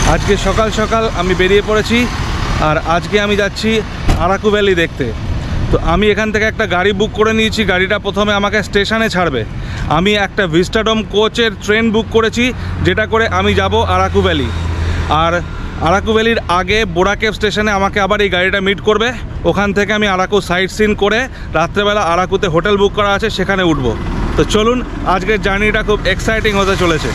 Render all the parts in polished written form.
আজকে সকাল সকাল আমি বেরিয়ে পড়েছি আর আজকে আমি যাচ্ছি আরাকু ভ্যালি দেখতে। তো আমি এখান থেকে একটা গাড়ি বুক করে নিয়েছি। গাড়িটা প্রথমে আমাকে স্টেশনে ছাড়বে। আমি একটা ভিস্টাডোম কোচের ট্রেন বুক করেছি, যেটা করে আমি যাব আরাকু ভ্যালি। আর আরাকু ভ্যালির আগে বোরাকেভ স্টেশনে আমাকে আবার এই গাড়িটা মিট করবে। ওখান থেকে আমি আরাকু সাইট সিন করে রাত্রেবেলা আরাকুতে হোটেল বুক করা আছে, সেখানে উঠব। তো চলুন, আজকের জার্নিটা খুব এক্সাইটিং হতে চলেছে।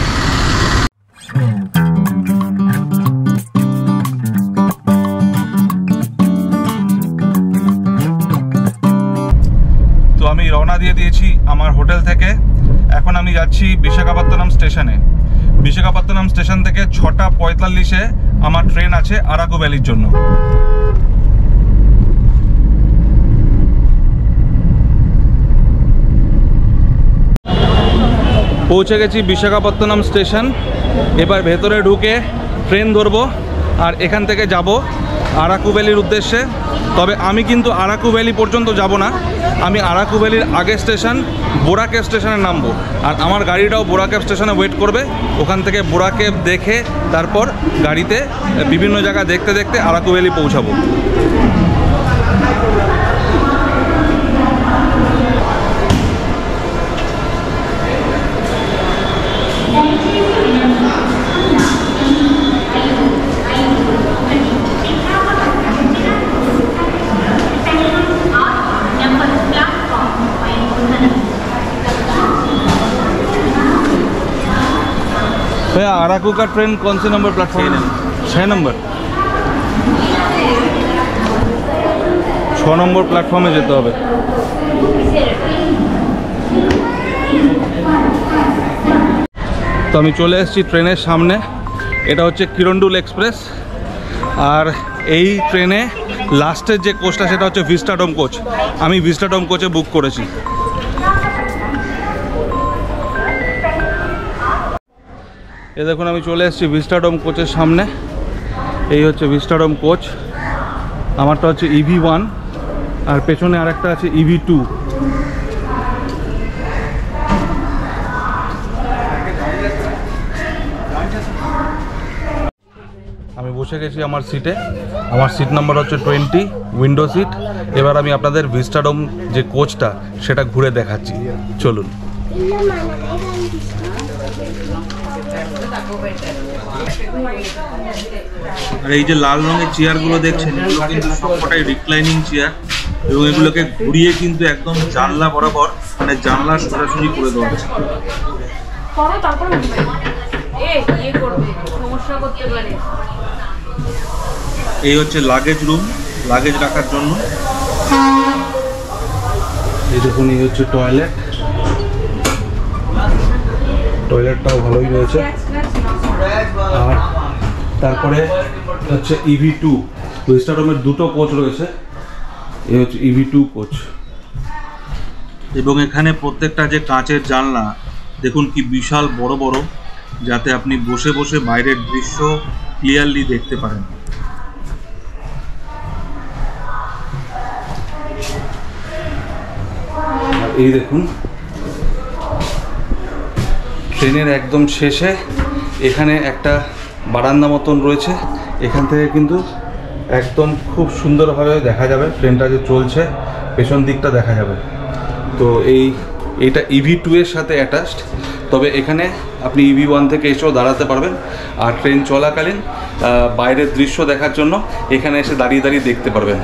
তো আমি রওনা দিয়ে দিয়েছি আমার হোটেল থেকে। এখন আমি যাচ্ছি বিশাখাপত্তনম স্টেশনে। বিশাখাপত্তনম স্টেশন থেকে 6টা 45-এ আমার ট্রেন আছে আরাকু ভ্যালির জন্য। পৌঁছে গেছি বিশাখাপত্তনম স্টেশন। এবার ভেতরে ঢুকে ট্রেন ধরবো আর এখান থেকে যাব আরাকু ভ্যালির উদ্দেশ্যে। তবে আমি কিন্তু আরাকু ভ্যালি পর্যন্ত যাব না, আমি আরাকু ভ্যালির আগের স্টেশন বোরাকেভ স্টেশনে নামবো। আর আমার গাড়িটাও বোরাকেভ স্টেশনে ওয়েট করবে। ওখান থেকে বোরাকেভ দেখে তারপর গাড়িতে বিভিন্ন জায়গা দেখতে দেখতে আরাকু ভ্যালি পৌঁছাবো। भैया अराकू का ट्रेन कौन से नंबर प्लेटफॉर्म है? 6 नंबर। 6 নম্বর প্ল্যাটফর্মে যেতে হবে। তো আমি চলে এসেছি ট্রেনের সামনে। এটা হচ্ছে কিরণডুল এক্সপ্রেস। আর এই ট্রেনে লাস্টের যে কোচটা সেটা হচ্ছে ভিস্টাডোম কোচ। আমি ভিস্টাডোম কোচে বুক করেছি। এই দেখুন, আমি চলে এসেছি ভিস্টাডোম কোচের সামনে। এই হচ্ছে ভিস্টাডোম কোচ। আমারটা হচ্ছে EV1 আর পেছনে আরেকটা আছে EV2। আমি বসে গেছি আমার সিটে। আমার সিট নাম্বার হচ্ছে 20, উইন্ডো সিট। এবার আমি আপনাদের ভিস্টাডোম যে কোচটা সেটা ঘুরে দেখাচ্ছি, চলুন। আর এই যে লাল রঙের চেয়ারগুলো দেখছেন, এগুলো কিন্তু সবকটাই রিক্লাইনিং চেয়ার এবং এগুলোকে ঘুরিয়ে কিন্তু একদম জানলা বরাবর, মানে জানলা সরাসরি করে দেওয়া আছে। এই হচ্ছে লাগেজ রুম, লাগেজ রাখার জন্য। এই দেখুন, এই হচ্ছে টয়লেট। টয়লেটটাও ভালোই রয়েছে। আর তারপরে হচ্ছে EV2। ভিস্টাডোমের দুটো কোচ রয়েছে। এই হচ্ছে EV2 কোচ। এবং এখানে প্রত্যেকটা যে কাঁচের জানলা দেখুন কি বিশাল বড় বড়, যাতে আপনি বসে বসে বাইরের দৃশ্য ক্লিয়ারলি দেখতে পারেন। এই দেখুন, ট্রেনের একদম শেষে এখানে একটা বারান্দা মতন রয়েছে। এখান থেকে কিন্তু একদম খুব সুন্দরভাবে দেখা যাবে ট্রেনটা যে চলছে, পেছন দিকটা দেখা যাবে। তো এইটা EV2 এর সাথে অ্যাটাচড। তবে এখানে আপনি EV1 থেকে এসেও দাঁড়াতে পারবেন। আর ট্রেন চলাকালীন বাইরের দৃশ্য দেখার জন্য এখানে এসে দাঁড়িয়ে দাঁড়িয়ে দেখতে পারবেন।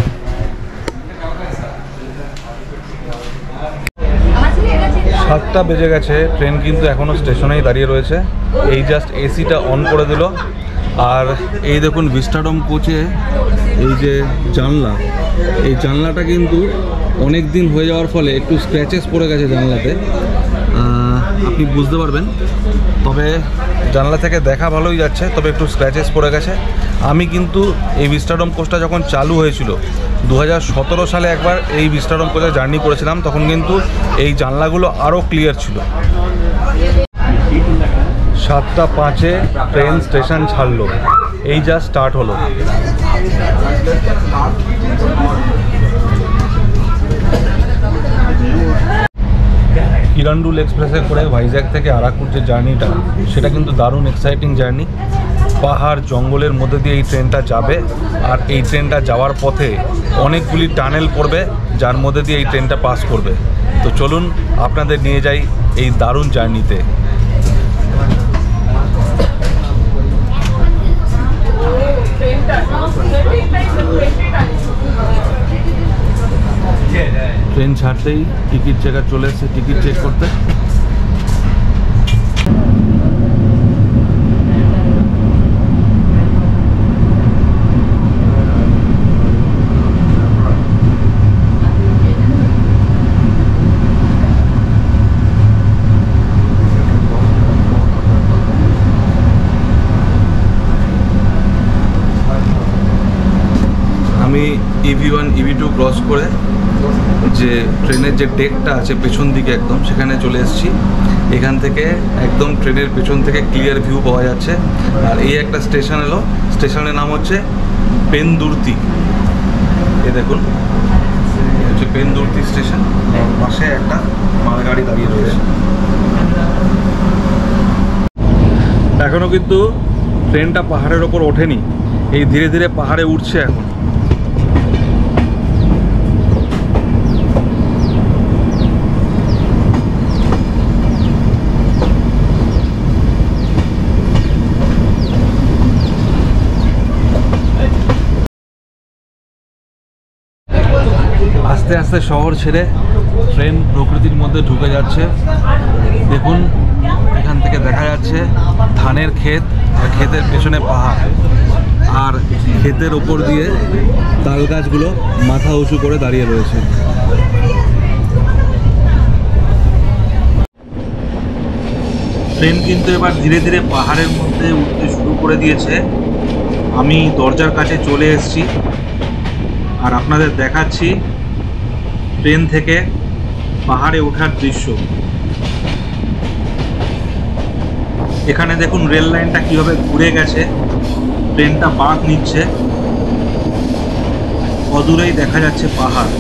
7টা বেজে গেছে, ট্রেন কিন্তু এখনও স্টেশনেই দাঁড়িয়ে রয়েছে। এই জাস্ট এসিটা অন করে দিল। আর এই দেখুন ভিস্টাডোম কোচে এই যে জানলা, এই জানলাটা কিন্তু অনেক দিন হয়ে যাওয়ার ফলে একটু স্ক্র্যাচেস পড়ে গেছে জানলাতে, আপনি বুঝতে পারবেন। তবে জানলা থেকে দেখা ভালোই যাচ্ছে, তবে একটু স্ক্র্যাচেস পড়ে গেছে। আমি কিন্তু এই ভিস্টাডোম কোচটা যখন চালু হয়েছিল 2017 সালে একবার এই ভিস্টাডোম কোচে জার্নি করেছিলাম, তখন কিন্তু এই জানলাগুলো আরও ক্লিয়ার ছিল। 7টা 5-এ ট্রেন স্টেশন ছাড়লো, এই যা স্টার্ট হলো। কিরণডুল এক্সপ্রেসে করে ভাইজ্যাগ থেকে আরাকুর যে জার্নিটা, সেটা কিন্তু দারুণ এক্সাইটিং জার্নি। পাহাড় জঙ্গলের মধ্যে দিয়ে এই ট্রেনটা যাবে, আর এই ট্রেনটা যাওয়ার পথে অনেকগুলি টানেল পড়বে যার মধ্যে দিয়ে এই ট্রেনটা পাস করবে। তো চলুন আপনাদের নিয়ে যাই এই দারুণ জার্নিতে। ট্রেন ছাড়তেই টিকিট চেকার চলে এসেছে টিকিট চেক করতে। আমি EV1 EV2 ক্রস করে যে ট্রেনের যে ডেকটা আছে পেছন দিকে একদম সেখানে চলে এসেছি। এখান থেকে একদম ট্রেনের পেছন থেকে ক্লিয়ার ভিউ পাওয়া যাচ্ছে। আর এই একটা স্টেশন এলো, স্টেশনের নাম হচ্ছে পেন্দুর্তি। এ দেখুন হচ্ছে পেন্দুর্তি স্টেশন, পাশে একটা মালগাড়ি দাঁড়িয়ে রয়েছে। এখনও কিন্তু ট্রেনটা পাহাড়ের ওপর ওঠেনি, এই ধীরে ধীরে পাহাড়ে উঠছে এখন। আস্তে আস্তে শহর ছেড়ে ট্রেন প্রকৃতির মধ্যে ঢুকে যাচ্ছে। দেখুন এখান থেকে দেখা যাচ্ছে ধানের ক্ষেত, আর ক্ষেতের পেছনে পাহাড়, আর ক্ষেতের ওপর দিয়ে তাল গাছগুলো মাথা উঁচু করে দাঁড়িয়ে রয়েছে। ট্রেন কিন্তু এবার ধীরে ধীরে পাহাড়ের মধ্যে উঠতে শুরু করে দিয়েছে। আমি দরজার কাছে চলে এসেছি আর আপনাদের দেখাচ্ছি ট্রেন থেকে পাহাড়ে ওঠার দৃশ্য। এখানে দেখুন রেল লাইনটা কিভাবে ঘুরে গেছে, ট্রেনটা বাঁক নিচ্ছে, অদূরেই দেখা যাচ্ছে পাহাড়।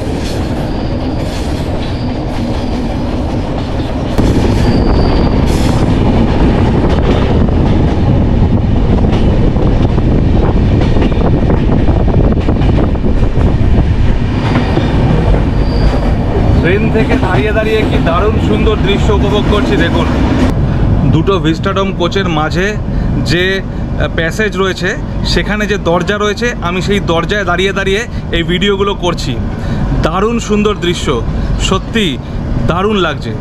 ট্রেন থেকে দাঁড়িয়ে দাঁড়িয়ে কি দারুণ সুন্দর দৃশ্য উপভোগ করছি। দেখুন দুটো ভিস্টাডোম কোচের মাঝে যে প্যাসেজ রয়েছে সেখানে যে দরজা রয়েছে, আমি সেই দরজায় দাঁড়িয়ে দাঁড়িয়ে এই ভিডিওগুলো করছি। দারুণ সুন্দর দৃশ্য, সত্যি দারুণ লাগছে।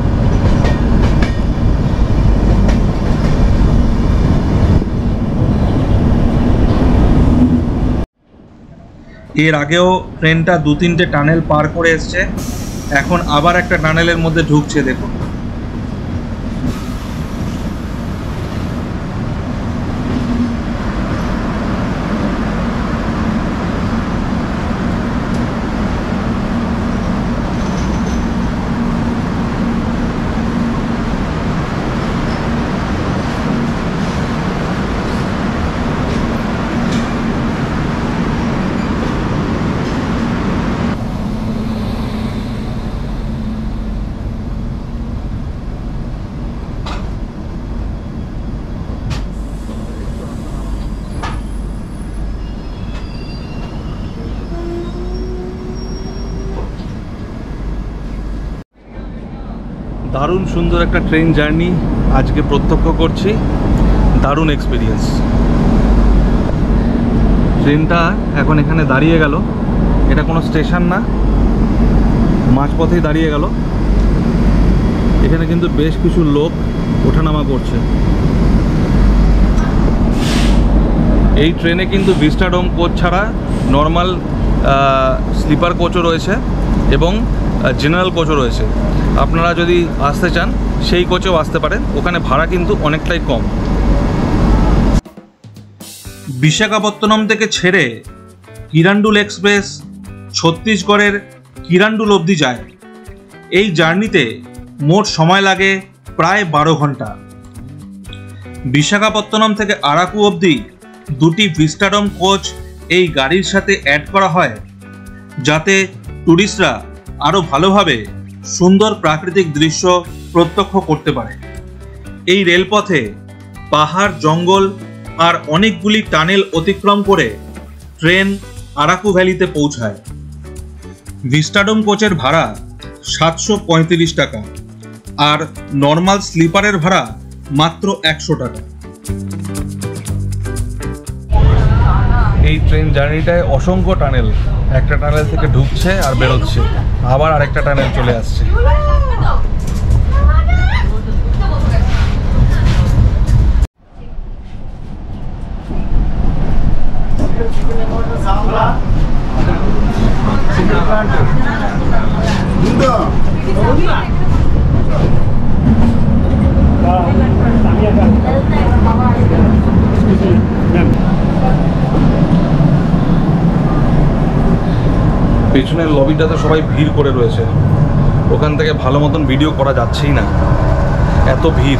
এর আগেও ট্রেনটা 2-3টে টানেল পার করে এসছে, এখন আবার একটা টানেলের মধ্যে ঢুকছে। দেখুন দারুণ সুন্দর একটা ট্রেন জার্নি আজকে প্রত্যক্ষ করছি, দারুণ এক্সপিরিয়েন্স। ট্রেনটা এখন এখানে দাঁড়িয়ে গেল, এটা কোনো স্টেশন না, মাঝপথেই দাঁড়িয়ে গেল। এখানে কিন্তু বেশ কিছু লোক ওঠানামা করছে। এই ট্রেনে কিন্তু ভিস্টাডোম কোচ ছাড়া নর্মাল স্লিপার কোচও রয়েছে এবং জেনারেল কোচও রয়েছে। আপনারা যদি আসতে চান সেই কোচেও আসতে পারেন, ওখানে ভাড়া কিন্তু অনেকটাই কম। বিশাখাপত্তনম থেকে ছেড়ে কিরান্ডুল এক্সপ্রেস ছত্তিশগড়ের কিরান্ডুল অবধি যায়। এই জার্নিতে মোট সময় লাগে প্রায় 12 ঘন্টা। বিশাখাপত্তনম থেকে আরাকু অবধি 2টি ভিস্টাডোম কোচ এই গাড়ির সাথে অ্যাড করা হয়, যাতে ট্যুরিস্টরা আরও ভালোভাবে সুন্দর প্রাকৃতিক দৃশ্য প্রত্যক্ষ করতে পারে। এই রেলপথে পাহাড়, জঙ্গল আর অনেকগুলি টানেল অতিক্রম করে ট্রেন আরাকু ভ্যালিতে পৌঁছায়। ভিস্টাডোম কোচের ভাড়া 735 টাকা আর নর্মাল স্লিপারের ভাড়া মাত্র 100 টাকা। এই ট্রেন জার্নিটায় অসংখ্য টানেল, একটা টানেল থেকে ঢুকছে আর বেরোচ্ছে, আবার আরেকটা টানেল চলে আসছে। পেছনের লবিটাতে সবাই ভিড় করে রয়েছে, ওখান থেকে ভালো মতন ভিডিও করা যাচ্ছেই না, এত ভিড়।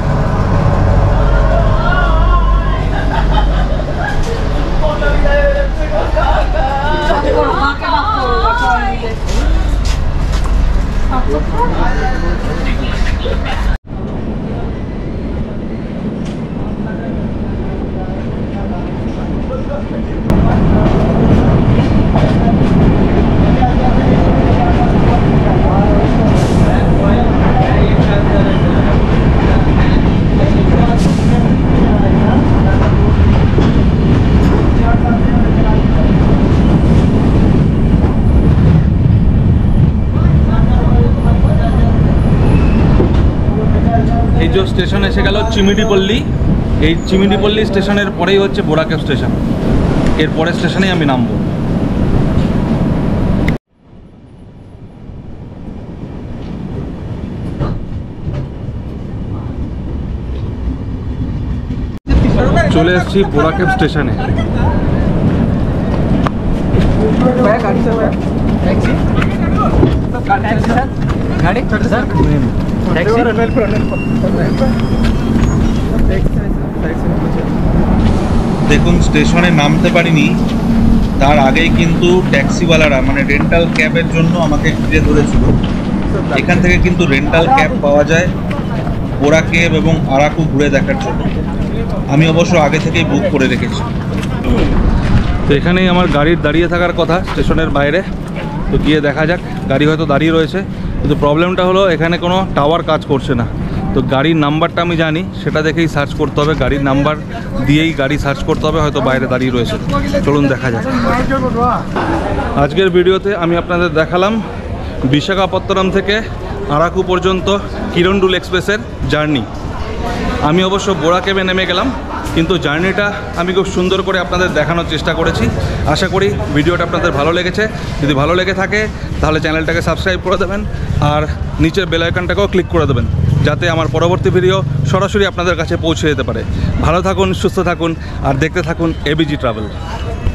এই যে স্টেশন এসে গেল চিমিডিপল্লী। এই চিমিডিপল্লী স্টেশনের পরেই হচ্ছে বোরাকেব স্টেশন, এর পরের স্টেশনেই আমি নামবো। চলে এসেছি বোরাকেব স্টেশনে। দেখুন, স্টেশনে নামতে পারিনি, তার আগেই কিন্তু ট্যাক্সিওয়ালারা মানে রেন্টাল ক্যাবের জন্য আমাকে ঘিরে ধরেছিল। এখান থেকে কিন্তু রেন্টাল ক্যাব পাওয়া যায় বোরাকেব এবং আরাকু ঘুরে দেখার জন্য। আমি অবশ্য আগে থেকেই বুক করে রেখেছি। তো এখানেই আমার গাড়ির দাঁড়িয়ে থাকার কথা স্টেশনের বাইরে, তো গিয়ে দেখা যাক। গাড়ি হয়তো দাঁড়িয়ে রয়েছে, কিন্তু প্রবলেমটা হলো এখানে কোনো টাওয়ার কাজ করছে না। তো গাড়ির নাম্বারটা আমি জানি, সেটা দেখেই সার্চ করতে হবে, গাড়ির নাম্বার দিয়েই গাড়ি সার্চ করতে হবে, হয়তো বাইরে দাঁড়িয়ে রয়েছে। চলুন দেখা যাক। আজকের ভিডিওতে আমি আপনাদের দেখালাম বিশাখাপত্তনম থেকে আরাকু পর্যন্ত কিরণডুল এক্সপ্রেসের জার্নি। আমি অবশ্য বোরাকেবে নেমে গেলাম, কিন্তু জার্নিটা আমি খুব সুন্দর করে আপনাদের দেখানোর চেষ্টা করেছি। আশা করি ভিডিওটা আপনাদের ভালো লেগেছে। যদি ভালো লেগে থাকে তাহলে চ্যানেলটাকে সাবস্ক্রাইব করে দেবেন আর নিচের বেল আইকনটাকেও ক্লিক করে দেবেন, যাতে আমার পরবর্তী ভিডিও সরাসরি আপনাদের কাছে পৌঁছে যেতে পারে। ভালো থাকুন, সুস্থ থাকুন আর দেখতে থাকুন এবিজি ট্রাভেল।